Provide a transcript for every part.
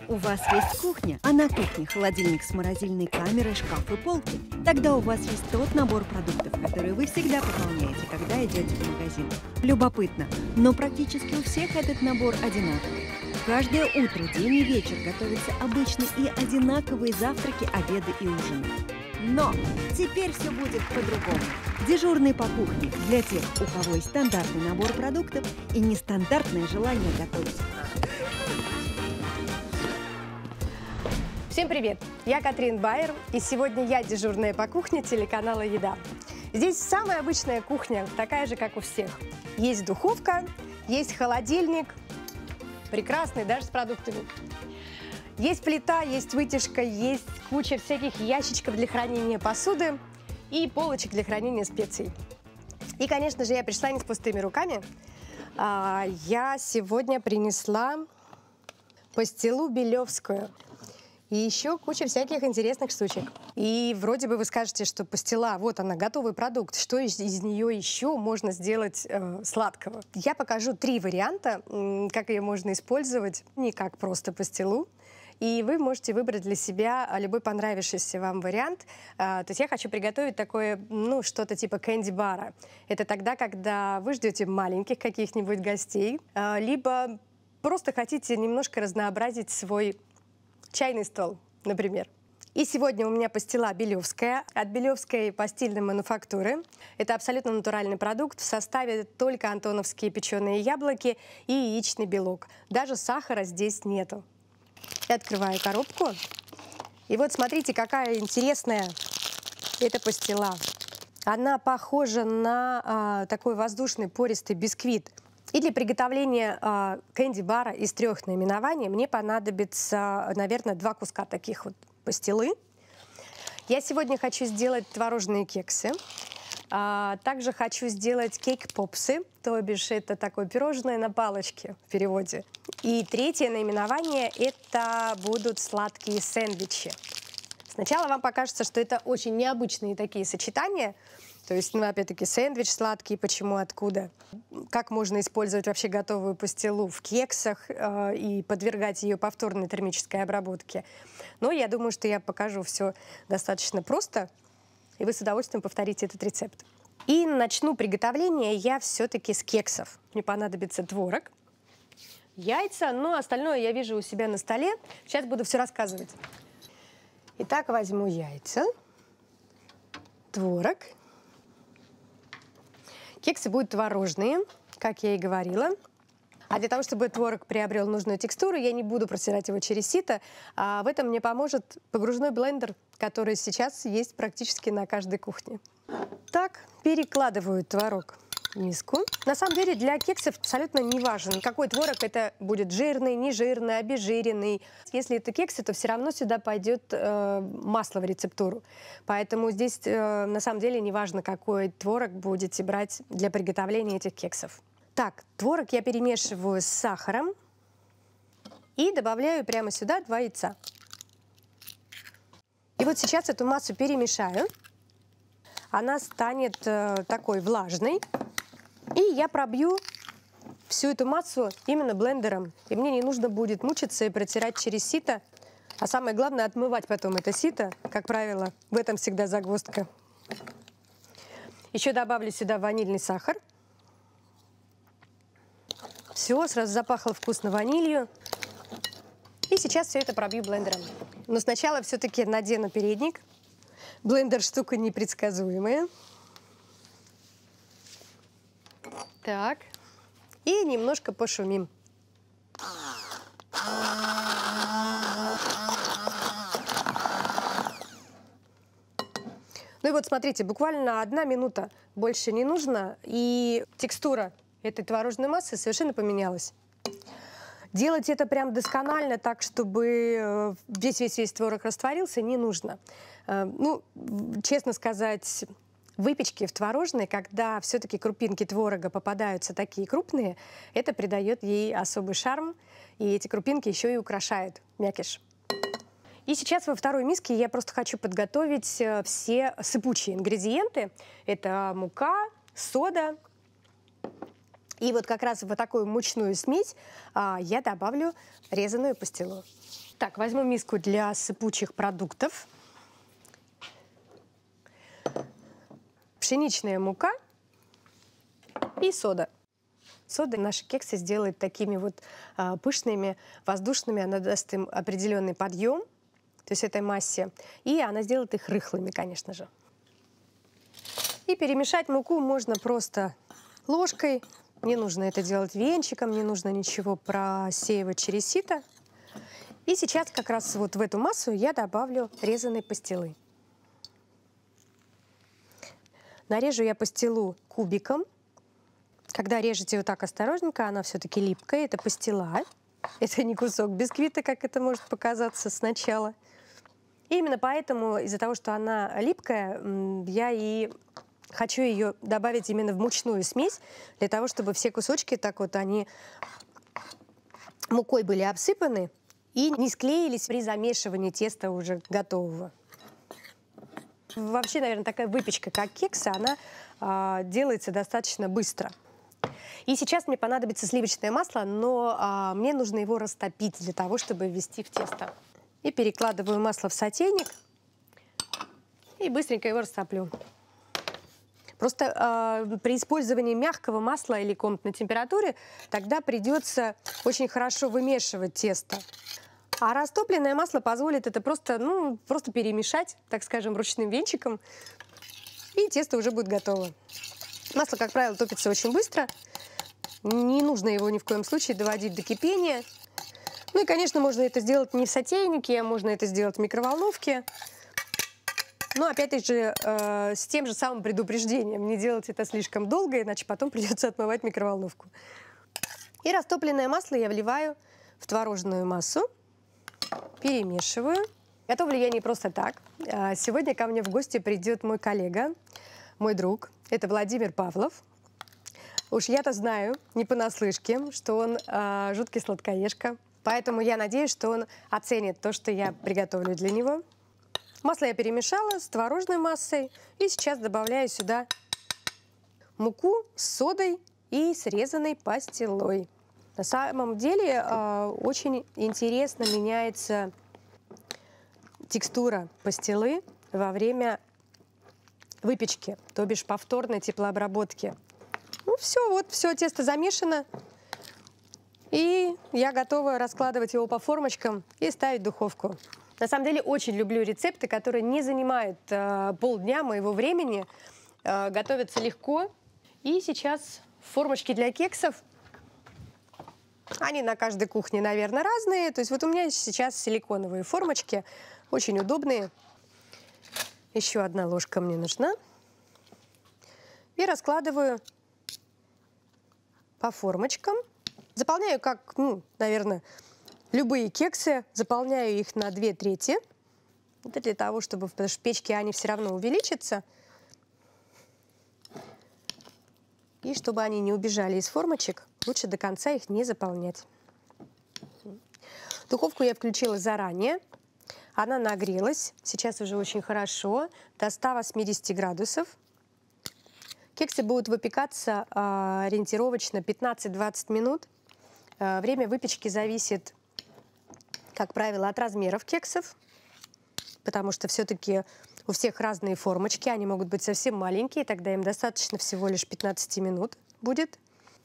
У вас есть кухня, а на кухне холодильник с морозильной камерой, шкаф и полки. Тогда у вас есть тот набор продуктов, который вы всегда пополняете, когда идете в магазин. Любопытно, но практически у всех этот набор одинаковый. Каждое утро, день и вечер готовятся обычные и одинаковые завтраки, обеды и ужины. Но теперь все будет по-другому. Дежурный по кухне для тех, у кого есть стандартный набор продуктов и нестандартное желание готовить. Всем привет! Я Катрин Байер, и сегодня я дежурная по кухне телеканала «Еда». Здесь самая обычная кухня, такая же, как у всех. Есть духовка, есть холодильник, прекрасный, даже с продуктами. Есть плита, есть вытяжка, есть куча всяких ящичков для хранения посуды и полочек для хранения специй. И, конечно же, я пришла не с пустыми руками. Я сегодня принесла пастилу белевскую. И еще куча всяких интересных штучек. И вроде бы вы скажете, что пастила, вот она, готовый продукт. Что из нее еще можно сделать сладкого? Я покажу 3 варианта, как ее можно использовать, не как просто пастилу. И вы можете выбрать для себя любой понравившийся вам вариант. То есть я хочу приготовить такое, что-то типа кэнди-бара. Это тогда, когда вы ждете маленьких каких-нибудь гостей, либо просто хотите немножко разнообразить свой чайный стол, например. И сегодня у меня пастила белевская от Белевской пастильной мануфактуры. Это абсолютно натуральный продукт. В составе только антоновские печеные яблоки и яичный белок. Даже сахара здесь нету. Я открываю коробку. И вот смотрите, какая интересная эта пастила. Она похожа на такой воздушный пористый бисквит. И для приготовления кэнди-бара из 3 наименований мне понадобится, наверное, 2 куска таких вот пастилы. Я сегодня хочу сделать творожные кексы. Также хочу сделать кейк-попсы, то бишь это такое пирожное на палочке в переводе. И 3 наименование – это будут сладкие сэндвичи. Сначала вам покажется, что это очень необычные такие сочетания. То есть, опять-таки, сэндвич сладкий, почему, откуда. Как можно использовать вообще готовую пастилу в кексах и подвергать ее повторной термической обработке. Но я думаю, что я покажу все достаточно просто, и вы с удовольствием повторите этот рецепт. И начну приготовление я все-таки с кексов. Мне понадобится творог, яйца, но остальное я вижу у себя на столе. Сейчас буду все рассказывать. Итак, возьму яйца, творог. Кексы будут творожные, как я и говорила. А для того, чтобы творог приобрел нужную текстуру, я не буду протирать его через сито. А в этом мне поможет погружной блендер, который сейчас есть практически на каждой кухне. Так, перекладываю творог в миску. На самом деле для кексов абсолютно не важен, какой творог. Это будет жирный, нежирный, обезжиренный. Если это кексы, то все равно сюда пойдет масло в рецептуру. Поэтому здесь на самом деле не важно, какой творог будете брать для приготовления этих кексов. Так, творог я перемешиваю с сахаром и добавляю прямо сюда 2 яйца. И вот сейчас эту массу перемешаю. Она станет такой влажной. И я пробью всю эту массу именно блендером. И мне не нужно будет мучиться и протирать через сито. А самое главное, отмывать потом это сито. Как правило, в этом всегда загвоздка. Еще добавлю сюда ванильный сахар. Все, сразу запахло вкусно ванилью. И сейчас все это пробью блендером. Но сначала все-таки надену передник. Блендер штука непредсказуемая. Так. И немножко пошумим. Ну и вот смотрите, буквально 1 минута, больше не нужно. И текстура этой творожной массы совершенно поменялась. Делать это прям досконально, так, чтобы весь творог растворился, не нужно. Честно сказать, в выпечке в творожной, когда все-таки крупинки творога попадаются такие крупные, это придает ей особый шарм, и эти крупинки еще и украшают мякиш. И сейчас во второй миске я просто хочу подготовить все сыпучие ингредиенты. Это мука, сода. И вот как раз в такую мучную смесь я добавлю резаную пастилу. Так, возьму миску для сыпучих продуктов. Пшеничная мука и сода. Сода наши кексы сделает такими вот пышными, воздушными. Она даст им определенный подъем, то есть этой массе. И она сделает их рыхлыми, конечно же. И перемешать муку можно просто ложкой. Не нужно это делать венчиком, не нужно ничего просеивать через сито. И сейчас как раз вот в эту массу я добавлю резаные пастилы. Нарежу я пастилу кубиком. Когда режете вот так осторожненько, она все-таки липкая, это пастила. Это не кусок бисквита, как это может показаться сначала. И именно поэтому, из-за того, что она липкая, я и хочу ее добавить именно в мучную смесь, для того, чтобы все кусочки так вот они мукой были обсыпаны и не склеились при замешивании теста уже готового. Вообще, наверное, такая выпечка, как кексы, она делается достаточно быстро. И сейчас мне понадобится сливочное масло, но мне нужно его растопить для того, чтобы ввести в тесто. И перекладываю масло в сотейник и быстренько его растоплю. Просто при использовании мягкого масла или комнатной температуре тогда придется очень хорошо вымешивать тесто. А растопленное масло позволит это просто перемешать, так скажем, ручным венчиком, и тесто уже будет готово. Масло, как правило, топится очень быстро. Не нужно его ни в коем случае доводить до кипения. Ну и, конечно, можно это сделать не в сотейнике, можно это сделать в микроволновке. Но, опять же, с тем же самым предупреждением. Не делать это слишком долго, иначе потом придется отмывать микроволновку. И растопленное масло я вливаю в творожную массу. Перемешиваю. Готовлю я не просто так. Сегодня ко мне в гости придет мой коллега, мой друг. Это Владимир Павлов. Уж я-то знаю, не понаслышке, что он жуткий сладкоежка. Поэтому я надеюсь, что он оценит то, что я приготовлю для него. Масло я перемешала с творожной массой. И сейчас добавляю сюда муку с содой и срезанной пастилой. На самом деле очень интересно меняется текстура пастилы во время выпечки, то бишь повторной теплообработки. Ну все, тесто замешано. И я готова раскладывать его по формочкам и ставить в духовку. На самом деле очень люблю рецепты, которые не занимают полдня моего времени, готовятся легко. И сейчас формочки для кексов. Они на каждой кухне, наверное, разные. То есть вот у меня сейчас силиконовые формочки, очень удобные. Еще одна ложка мне нужна. И раскладываю по формочкам. Заполняю, как, наверное, любые кексы. Заполняю их на 2/3. Это для того, чтобы, потому что в печке они все равно увеличатся. И чтобы они не убежали из формочек, лучше до конца их не заполнять. Духовку я включила заранее. Она нагрелась. Сейчас уже очень хорошо. До 180 градусов. Кексы будут выпекаться ориентировочно 15-20 минут. Время выпечки зависит, как правило, от размеров кексов. Потому что все-таки у всех разные формочки, они могут быть совсем маленькие, тогда им достаточно всего лишь 15 минут будет.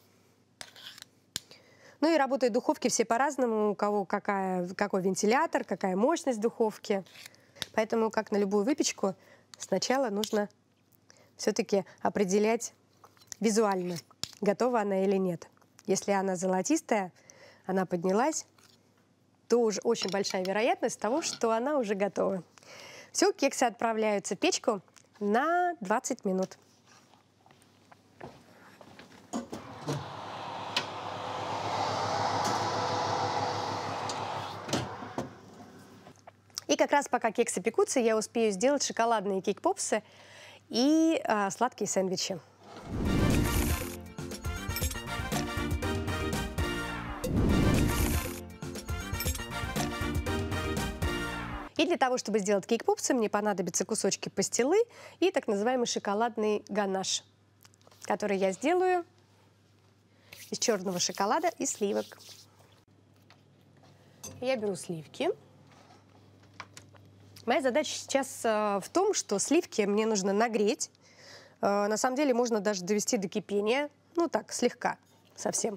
Ну и работают духовки все по-разному, у кого какой вентилятор, какая мощность духовки. Поэтому, как на любую выпечку, сначала нужно все-таки определять визуально, готова она или нет. Если она золотистая, она поднялась, то уже очень большая вероятность того, что она уже готова. Все, кексы отправляются в печку на 20 минут. И как раз пока кексы пекутся, я успею сделать шоколадные кейк-попсы и сладкие сэндвичи. И для того, чтобы сделать кейк-попсы, мне понадобятся кусочки пастилы и так называемый шоколадный ганаш, который я сделаю из черного шоколада и сливок. Я беру сливки. Моя задача сейчас в том, что сливки мне нужно нагреть. На самом деле можно даже довести до кипения, ну так, слегка, совсем.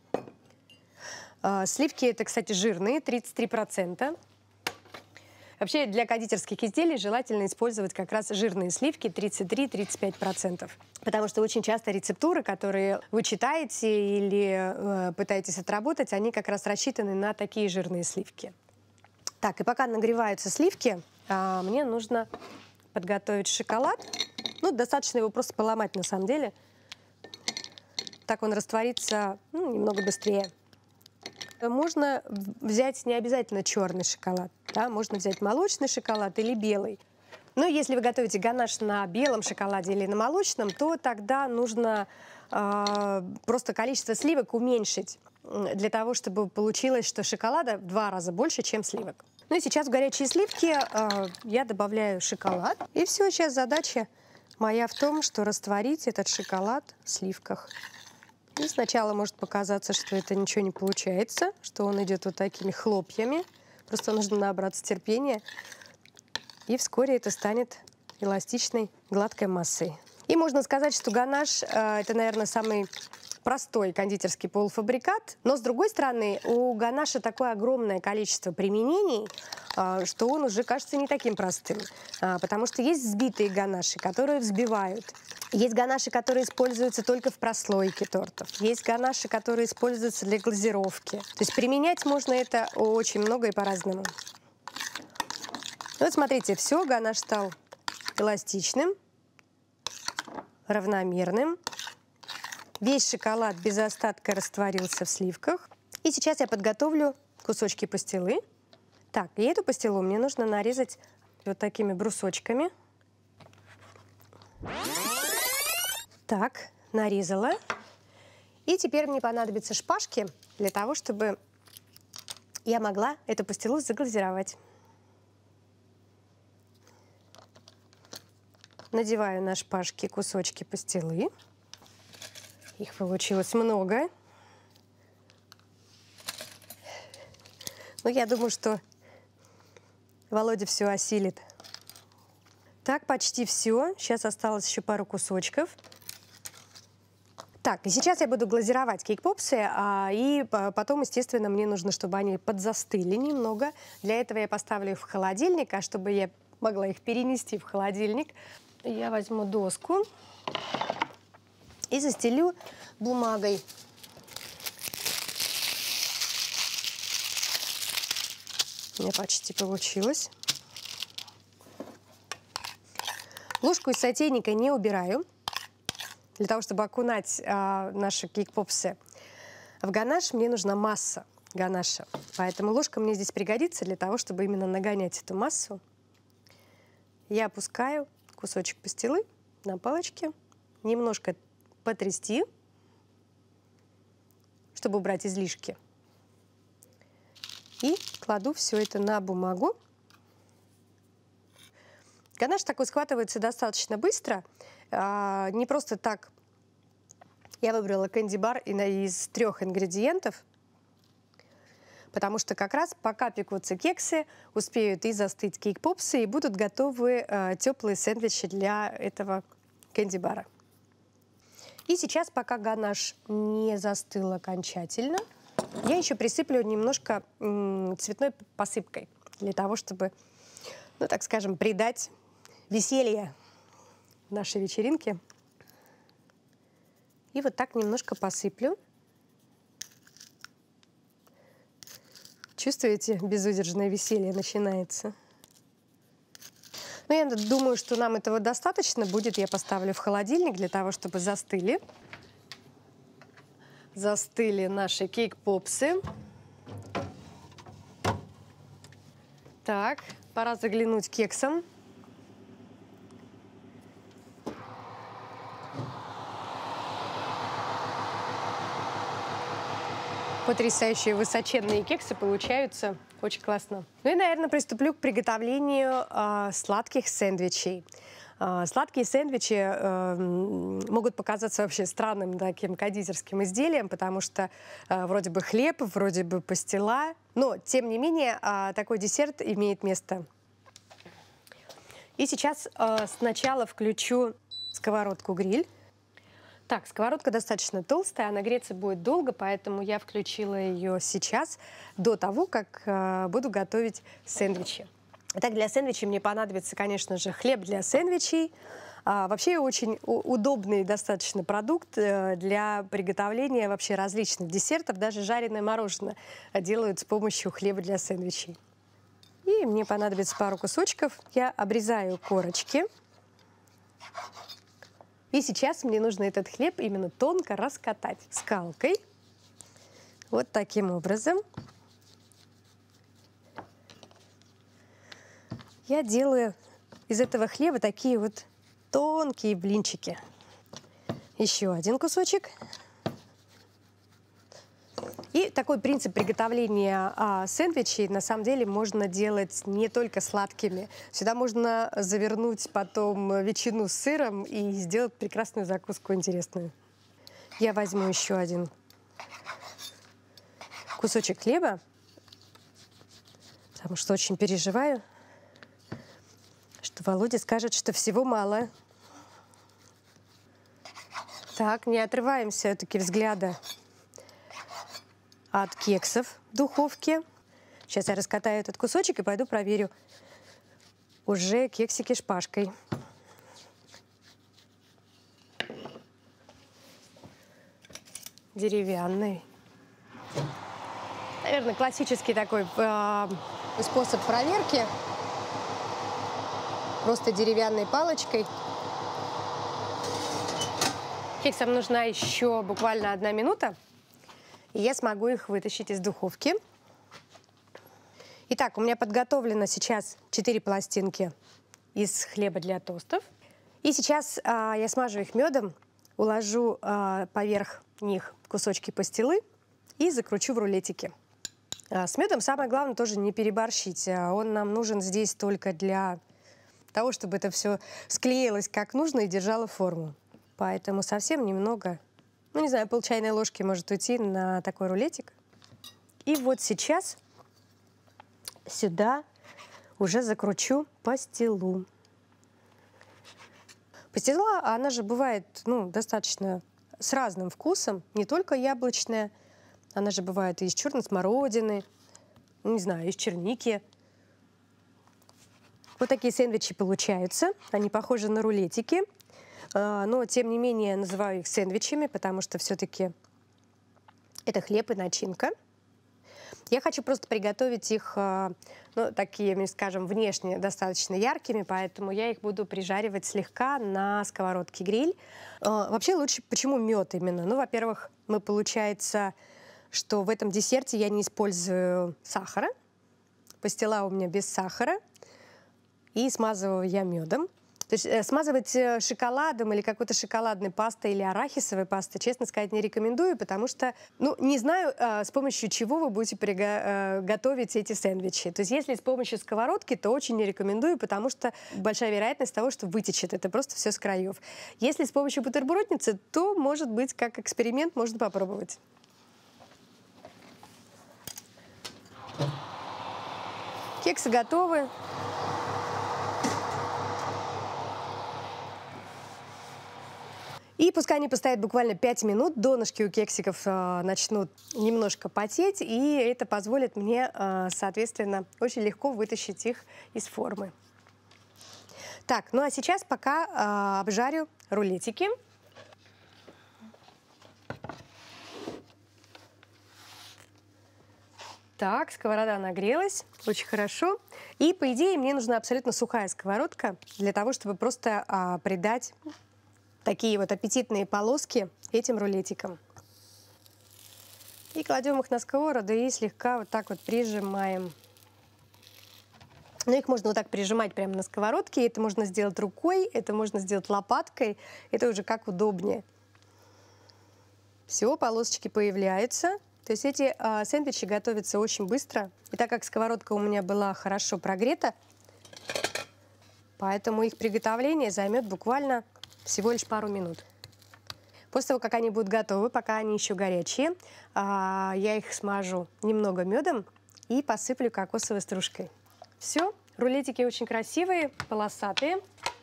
Сливки это, кстати, жирные, 33%. Вообще для кондитерских изделий желательно использовать как раз жирные сливки 33-35%. Потому что очень часто рецептуры, которые вы читаете или пытаетесь отработать, они как раз рассчитаны на такие жирные сливки. Так, и пока нагреваются сливки, мне нужно подготовить шоколад. Ну, достаточно его просто поломать на самом деле. Так он растворится немного быстрее. Можно взять не обязательно черный шоколад, да? Можно взять молочный шоколад или белый. Но если вы готовите ганаш на белом шоколаде или на молочном, то тогда нужно просто количество сливок уменьшить, для того, чтобы получилось, что шоколада в 2 раза больше, чем сливок. Ну и сейчас в горячие сливки я добавляю шоколад. И все, сейчас задача моя в том, что растворить этот шоколад в сливках. И сначала может показаться, что это ничего не получается, что он идет вот такими хлопьями. Просто нужно набраться терпения. И вскоре это станет эластичной, гладкой массой. И можно сказать, что ганаш это, наверное, самый простой кондитерский полуфабрикат. Но, с другой стороны, у ганаша такое огромное количество применений, что он уже кажется не таким простым. Потому что есть взбитые ганаши, которые взбивают. Есть ганаши, которые используются только в прослойке тортов. Есть ганаши, которые используются для глазировки. То есть применять можно это очень много и по-разному. Вот смотрите, все, ганаш стал эластичным, равномерным. Весь шоколад без остатка растворился в сливках. И сейчас я подготовлю кусочки пастилы. Так, и эту пастилу мне нужно нарезать вот такими брусочками. Так, нарезала. И теперь мне понадобятся шпажки для того, чтобы я могла эту пастилу заглазировать. Надеваю на шпажки кусочки пастилы. Их получилось много. Но я думаю, что Володя все осилит. Так, почти все. Сейчас осталось еще пару кусочков. Так, и сейчас я буду глазировать кейк-попсы, и потом, естественно, мне нужно, чтобы они подзастыли немного. Для этого я поставлю их в холодильник, а чтобы я могла их перенести в холодильник, я возьму доску и застелю бумагой. У меня почти получилось. Ложку из сотейника не убираю, для того, чтобы окунать наши кейк-попсы в ганаш, мне нужна масса ганаша. Поэтому ложка мне здесь пригодится для того, чтобы именно нагонять эту массу. Я опускаю кусочек пастилы на палочке, немножко потрясти, чтобы убрать излишки. И кладу все это на бумагу. Ганаш такой схватывается достаточно быстро. Не просто так я выбрала кэнди-бар из 3 ингредиентов, потому что как раз пока пекутся кексы, успеют и застыть кейк-попсы, и будут готовы теплые сэндвичи для этого кэнди-бара. И сейчас, пока ганаш не застыл окончательно, я еще присыплю немножко цветной посыпкой, для того, чтобы, ну так скажем, придать веселье нашей вечеринке. И вот так немножко посыплю. Чувствуете, безудержное веселье начинается? Ну, я думаю, что нам этого достаточно будет. Я поставлю в холодильник для того, чтобы застыли. Застыли наши кейк-попсы. Так, пора заглянуть к кексам. Потрясающие высоченные кексы получаются. Очень классно. Ну и, наверное, приступлю к приготовлению сладких сэндвичей. Сладкие сэндвичи могут показаться вообще странным таким кондитерским изделием, потому что вроде бы хлеб, вроде бы пастила, но, тем не менее, такой десерт имеет место И сейчас сначала включу сковородку-гриль. Так, сковородка достаточно толстая, она греться будет долго, поэтому я включила ее сейчас, до того, как буду готовить сэндвичи. Итак, для сэндвичей мне понадобится, конечно же, хлеб для сэндвичей. Вообще очень удобный достаточно продукт для приготовления вообще различных десертов. Даже жареное мороженое делают с помощью хлеба для сэндвичей. И мне понадобится пару кусочков. Я обрезаю корочки. И сейчас мне нужно этот хлеб именно тонко раскатать скалкой. Вот таким образом. Я делаю из этого хлеба такие вот тонкие блинчики. Еще один кусочек. И такой принцип приготовления сэндвичей на самом деле можно делать не только сладкими. Сюда можно завернуть потом ветчину с сыром и сделать прекрасную закуску интересную. Я возьму еще один кусочек хлеба, потому что очень переживаю, что Володя скажет, что всего мало. Так, не отрываемся все-таки взгляда от кексов в духовке. Сейчас я раскатаю этот кусочек и пойду проверю уже кексики шпажкой. Деревянный. Наверное, классический такой способ проверки. Просто деревянной палочкой. Кексам нужна еще буквально 1 минута. И я смогу их вытащить из духовки. Итак, у меня подготовлено сейчас 4 пластинки из хлеба для тостов. И сейчас я смажу их медом, уложу поверх них кусочки пастилы и закручу в рулетики. С медом самое главное тоже не переборщить. Он нам нужен здесь только для того, чтобы это все склеилось как нужно и держало форму. Поэтому совсем немного, ну не знаю, пол чайной ложки может уйти на такой рулетик. И вот сейчас сюда уже закручу пастилу. Пастила, она же бывает достаточно с разным вкусом, не только яблочная. Она же бывает и из черной смородины, не знаю, из черники. Вот такие сэндвичи получаются. Они похожи на рулетики. Но, тем не менее, называю их сэндвичами, потому что все-таки это хлеб и начинка. Я хочу просто приготовить их, такими, скажем, внешне достаточно яркими, поэтому я их буду прижаривать слегка на сковородке-гриль. Вообще лучше, почему мед именно? Ну, во-первых, получается, что в этом десерте я не использую сахара. Пастила у меня без сахара. И смазываю я медом. То есть смазывать шоколадом или какой-то шоколадной пастой или арахисовой пастой, честно сказать, не рекомендую, потому что, не знаю, с помощью чего вы будете готовить эти сэндвичи. То есть если с помощью сковородки, то очень не рекомендую, потому что большая вероятность того, что вытечет это просто все с краев. Если с помощью бутербродницы, то, может быть, как эксперимент можно попробовать. Кексы готовы. И пускай они постоят буквально 5 минут, донышки у кексиков начнут немножко потеть, и это позволит мне, соответственно, очень легко вытащить их из формы. Так, ну а сейчас пока обжарю рулетики. Так, сковорода нагрелась, очень хорошо. И, по идее, мне нужна абсолютно сухая сковородка для того, чтобы просто придать такие вот аппетитные полоски этим рулетикам. И кладем их на сковороду и слегка вот так вот прижимаем. Но их можно вот так прижимать прямо на сковородке. Это можно сделать рукой, это можно сделать лопаткой. Это уже как удобнее. Все, полосочки появляются. То есть эти сэндвичи готовятся очень быстро. И так как сковородка у меня была хорошо прогрета, поэтому их приготовление займет буквально всего лишь пару минут. После того, как они будут готовы, пока они еще горячие, я их смажу немного медом и посыплю кокосовой стружкой. Все, Рулетики очень красивые, полосатые.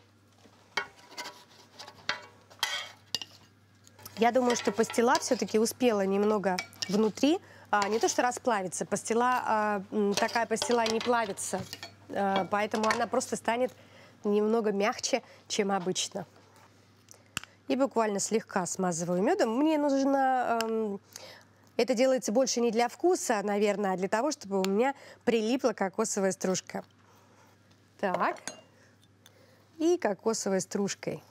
Я думаю, что пастила все-таки успела немного внутри, не то что расплавиться, такая пастила не плавится, поэтому она просто станет немного мягче, чем обычно. И буквально слегка смазываю медом. Мне нужно... это делается больше не для вкуса, наверное, а для того, чтобы у меня прилипла кокосовая стружка. Так. И кокосовой стружкой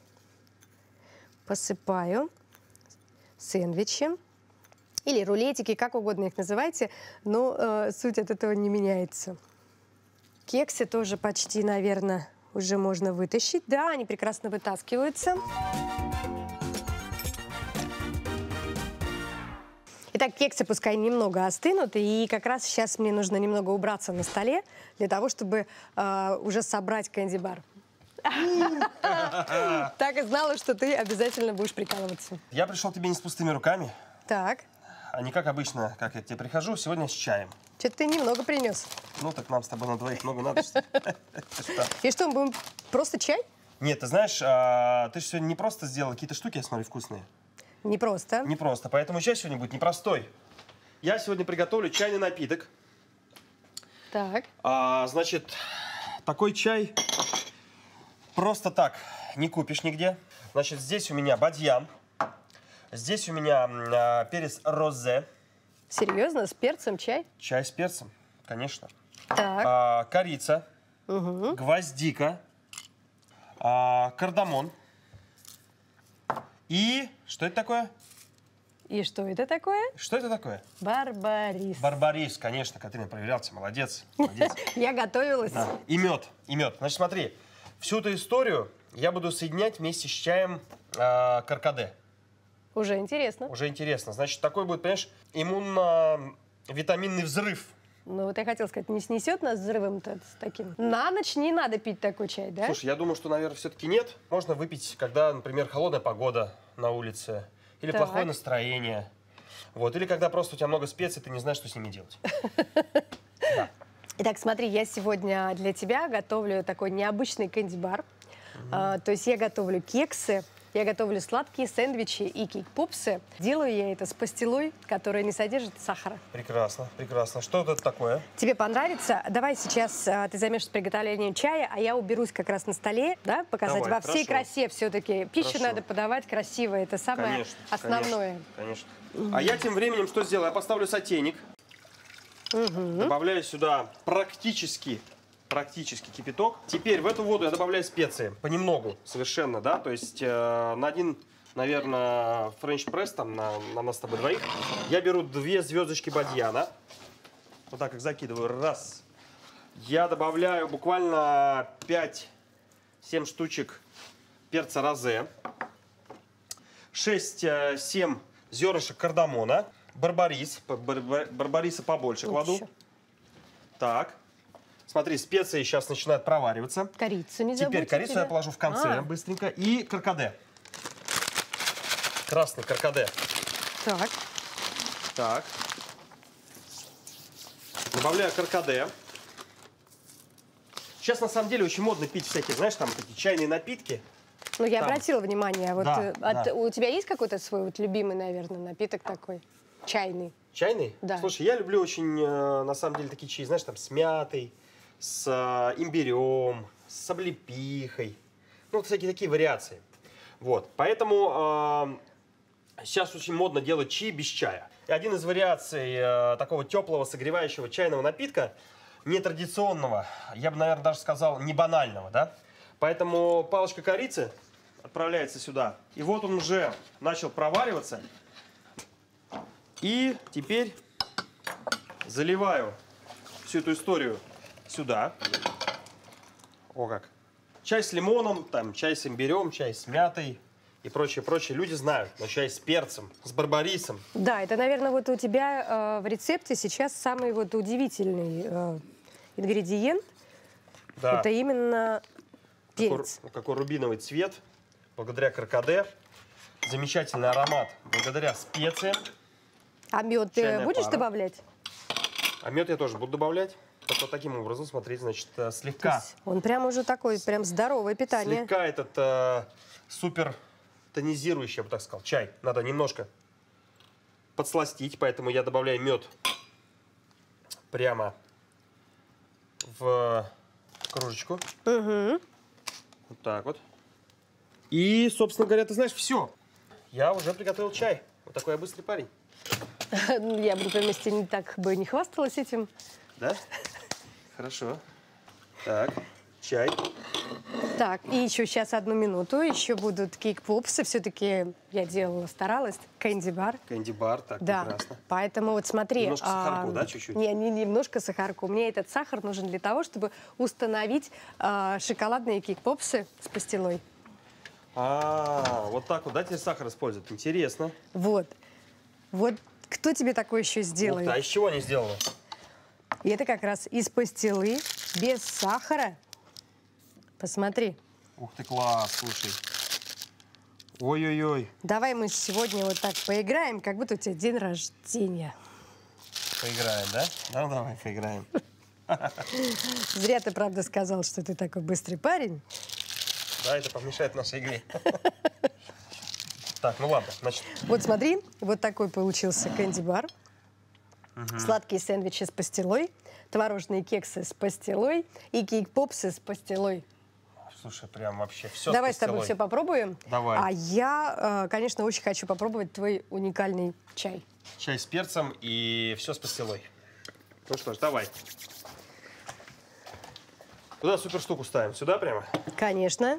посыпаю сэндвичи или рулетики, как угодно их называйте, но суть от этого не меняется. Кексы тоже почти, наверное, уже можно вытащить. Да, они прекрасно вытаскиваются. Итак, кексы пускай немного остынут, и как раз сейчас мне нужно немного убраться на столе для того, чтобы уже собрать кэнди-бар. Так и знала, что ты обязательно будешь прикалываться. Я пришел к тебе не с пустыми руками, Так. а не как обычно, как я к тебе прихожу, сегодня с чаем. Что-то ты немного принес. Ну, так нам с тобой на двоих много надо, что ли? И что, мы будем просто чай? Нет, ты знаешь, ты же сегодня не просто сделала какие-то штуки, я смотрю, вкусные. Не просто. Не просто, поэтому чай сегодня будет непростой. Я сегодня приготовлю чайный напиток. Так. Значит, такой чай просто так не купишь нигде. Значит, здесь у меня бадьян, здесь у меня перец розе. Серьезно? С перцем чай? Чай с перцем, конечно. Так. Корица, гвоздика, кардамон. И что это такое? И что это такое? Что это такое? Барбарис. Барбарис, конечно, Катрина проверял тебя, молодец. Молодец. Я готовилась. Да. И мед, и мед. Значит, смотри, всю эту историю я буду соединять вместе с чаем каркаде. Уже интересно. Уже интересно. Значит, такой будет, понимаешь, иммуно-витаминный взрыв. Ну, вот я хотела сказать, не снесет нас взрывом-то с таким? На ночь не надо пить такой чай, да? Слушай, я думаю, что, наверное, все-таки нет. Можно выпить, когда, например, холодная погода на улице, или Так. плохое настроение. Вот. Или когда просто у тебя много специй, ты не знаешь, что с ними делать. Да. Итак, смотри, я сегодня для тебя готовлю такой необычный кэнди-бар. То есть я готовлю кексы, я готовлю сладкие сэндвичи и кейк-попсы. Делаю я это с пастилой, которая не содержит сахара. Прекрасно, прекрасно. Что это такое? Тебе понравится? Давай сейчас ты займешься приготовлением чая, а я уберусь как раз на столе, да, показать Давай, во всей хорошо. красе все-таки. Пищу Хорошо. надо подавать красиво, это самое Конечно, основное. Конечно. А я тем временем что сделаю? Я поставлю сотейник. Добавляю сюда практически кипяток. Теперь в эту воду я добавляю специи. Понемногу совершенно, да. То есть на один, наверное, френч-пресс, там, на нас с тобой двоих, я беру 2 звездочки бадьяна. Вот так их закидываю. Раз. Я добавляю буквально 5-7 штучек перца розе. 6-7 зернышек кардамона. Барбариса побольше кладу. Еще. Так. Смотри, специи сейчас начинают провариваться. Корицу не забудь. Теперь корицу я положу в конце быстренько. И каркаде. Красный каркаде. Так. Так. Добавляю каркаде. Сейчас на самом деле очень модно пить всякие, знаешь, там такие чайные напитки. Ну, я Там. обратила внимание. Вот, Да, да. У тебя есть какой-то свой вот любимый, наверное, напиток такой? Чайный? Чайный? Да. Слушай, я люблю очень, на самом деле, такие чаи, знаешь, там с мятой, с имбирем, с облепихой. Ну, вот всякие такие вариации. Вот, поэтому сейчас очень модно делать чаи без чая. И один из вариаций такого теплого, согревающего чайного напитка, нетрадиционного, я бы, наверное, даже сказал, не банального, да? Поэтому палочка корицы отправляется сюда. И вот он уже начал провариваться. И теперь заливаю всю эту историю сюда. О как. Чай с лимоном, там, чай с имбирем, чай с мятой и прочее, прочее. Люди знают, но чай с перцем, с барбарисом. Да, это, наверное, вот у тебя в рецепте сейчас самый вот удивительный ингредиент. Да. Это именно перец. Какой рубиновый цвет, благодаря каркаде. Замечательный аромат, благодаря специям. А мед ты Чайная будешь пара. добавлять? А мед я тоже буду добавлять. Так вот таким образом, смотрите, значит, слегка. Он прям уже такой, прям здоровое питание. Слегка этот супер тонизирующий, я бы так сказал, чай. Надо немножко подсластить, поэтому я добавляю мед прямо в кружечку. Угу. Вот так вот. И, собственно говоря, ты знаешь, все. Я уже приготовил чай. Вот такой я быстрый парень. Я бы на твоем месте не так бы не хвасталась этим. Да? Хорошо. Так, чай. Так, и еще сейчас 1 минуту. Еще будут кейк-попсы. Все-таки я делала, старалась. Кэнди-бар. Кэнди-бар, так, Да, прекрасно. поэтому вот смотри. Немножко сахарку, да, чуть-чуть? Не немножко сахарку. Мне этот сахар нужен для того, чтобы установить шоколадные кейк-попсы с пастилой. Вот так вот, да, теперь сахар используют? Интересно. Вот. Вот кто тебе такое еще сделает? Ух ты, а из чего они сделаны? И это как раз из пастилы, без сахара. Посмотри. Ух ты, класс, слушай. Ой-ой-ой. Давай мы сегодня вот так поиграем, как будто у тебя день рождения. Поиграем, да? Ну, давай, поиграем. Зря ты, правда, сказал, что ты такой быстрый парень. Да, это помешает нашей игре. Так, ну ладно, значит. Вот смотри, вот такой получился кэнди-бар. Сладкие сэндвичи с пастилой, творожные кексы с пастилой и кейк-попсы с пастилой. Слушай, прям вообще все. Давай с тобой все попробуем. Давай. А я, конечно, очень хочу попробовать твой уникальный чай. Чай с перцем и все с пастилой. Ну что ж, давай. Куда супер штуку ставим? Сюда прямо? Конечно.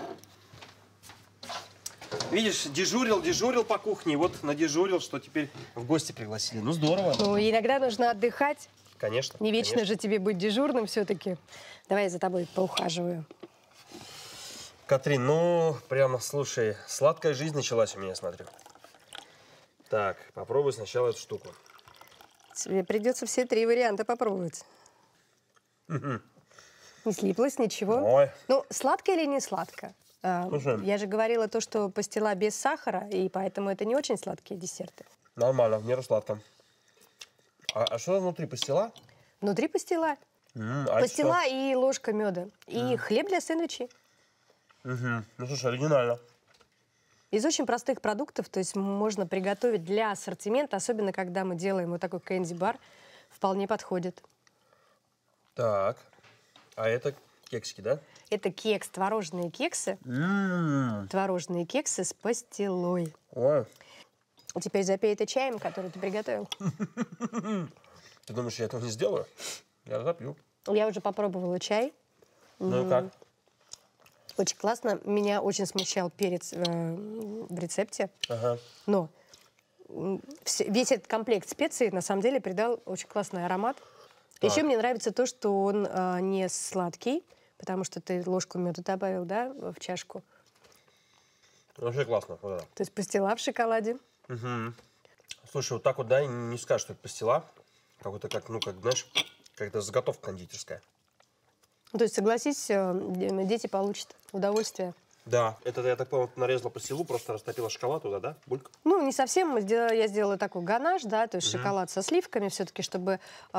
Видишь, дежурил по кухне, вот надежурил, что теперь в гости пригласили. Ну, здорово. Ну, иногда нужно отдыхать. Конечно. Не вечно конечно. же тебе быть дежурным все-таки. Давай я за тобой поухаживаю. Катрин, ну, прямо, слушай, сладкая жизнь началась у меня, смотрю. Так, попробуй сначала эту штуку. Тебе придется все 3 варианта попробовать. Не слиплось ничего. Ой. Ну, сладко или не сладко? Слушай. Я же говорила то, что пастила без сахара, и поэтому это не очень сладкие десерты. Нормально, в меру сладко. А что внутри, пастила? Внутри пастила. А Пастила что? и ложка меда. И хлеб для сэндвичей. Ну, слушай, оригинально. Из очень простых продуктов, то есть можно приготовить для ассортимента, особенно когда мы делаем вот такой кэнди-бар, вполне подходит. Так, а это кексики, да? Это кекс, творожные кексы. Творожные кексы с пастилой. Ой. Теперь запей это чаем, который ты приготовил. Ты думаешь, я этого не сделаю? Я запью. Я уже попробовала чай. Ну и как? Очень классно. Меня очень смущал перец в рецепте. Ага. Но весь этот комплект специй на самом деле придал очень классный аромат. Так. Еще мне нравится то, что он не сладкий, потому что ты ложку меда добавил, да, в чашку. Вообще классно. Вот это. То есть пастила в шоколаде. Слушай, вот так вот, да, и не скажешь, что это пастила. Какой-то, как, ну, как, знаешь, как-то заготовка кондитерская. То есть, согласись, дети получат удовольствие. Да, это, я так понял, нарезала пастилу, просто растопила шоколад туда, да? Бульк? Ну, не совсем. Я сделала такой ганаш, да, то есть шоколад со сливками все-таки, чтобы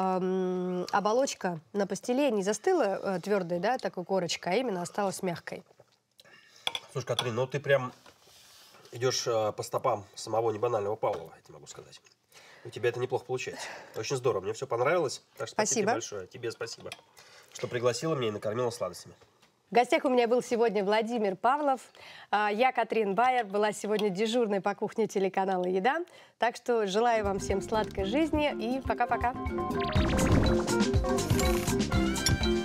оболочка на пастиле не застыла твердой, да, такой корочкой, а именно осталась мягкой. Слушай, Катрин, ну ты прям идешь по стопам самого небанального Павлова, я тебе могу сказать. У тебя это неплохо получается. Очень здорово, мне все понравилось. Так что спасибо тебе большое. Тебе спасибо, что пригласила меня и накормила сладостями. В гостях у меня был сегодня Владимир Павлов. Я, Катрин Байер, была сегодня дежурной по кухне телеканала «Еда». Так что желаю вам всем сладкой жизни и пока-пока.